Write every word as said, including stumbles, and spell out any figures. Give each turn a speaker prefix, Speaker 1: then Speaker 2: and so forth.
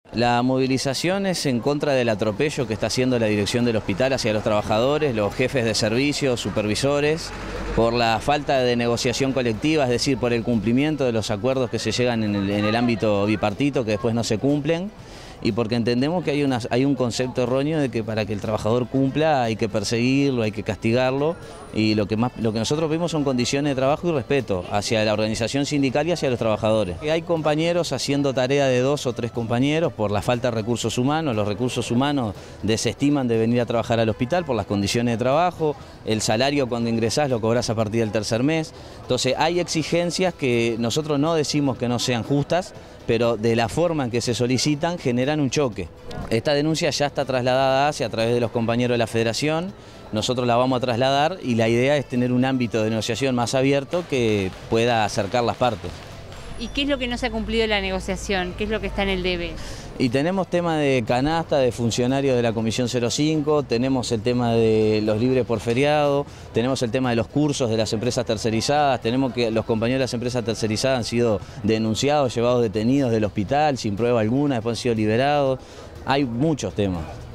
Speaker 1: La movilización es en contra del atropello que está haciendo la dirección del hospital hacia los trabajadores, los jefes de servicio, supervisores, por la falta de negociación colectiva, es decir, por el cumplimiento de los acuerdos que se llegan en el, en el ámbito bipartito que después no se cumplen, y porque entendemos que hay, una, hay un concepto erróneo de que para que el trabajador cumpla hay que perseguirlo, hay que castigarlo, y lo que, más, lo que nosotros vemos son condiciones de trabajo y respeto hacia la organización sindical y hacia los trabajadores. Hay compañeros haciendo tarea de dos o tres compañeros por la falta de recursos humanos, los recursos humanos desestiman de venir a trabajar al hospital por las condiciones de trabajo, el salario cuando ingresás lo cobrás a partir del tercer mes, entonces hay exigencias que nosotros no decimos que no sean justas, pero de la forma en que se solicitan generan un choque. Esta denuncia ya está trasladada hacia a través de los compañeros de la Federación, nosotros la vamos a trasladar y la idea es tener un ámbito de negociación más abierto que pueda acercar las partes.
Speaker 2: ¿Y qué es lo que no se ha cumplido en la negociación? ¿Qué es lo que está en el debe?
Speaker 1: Y tenemos tema de canasta, de funcionarios de la Comisión cero cinco, tenemos el tema de los libres por feriado, tenemos el tema de los cursos de las empresas tercerizadas, tenemos que los compañeros de las empresas tercerizadas han sido denunciados, llevados detenidos del hospital sin prueba alguna, después han sido liberados. Hay muchos temas.